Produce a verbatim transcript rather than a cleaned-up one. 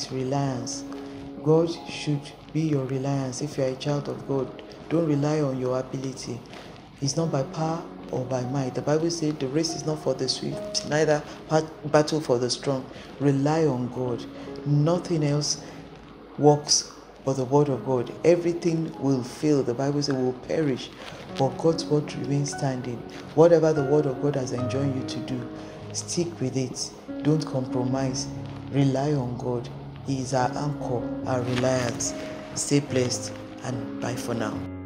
reliance. God should be your reliance. If you are a child of God, don't rely on your ability. It's not by power or by might. The Bible says the race is not for the swift, neither battle for the strong. Rely on God. Nothing else works but the word of God. Everything will fail. The Bible says will perish, but God's word remains standing. Whatever the word of God has enjoined you to do, stick with it. Don't compromise. Rely on God. He is our anchor, our reliance. Stay blessed, and bye for now.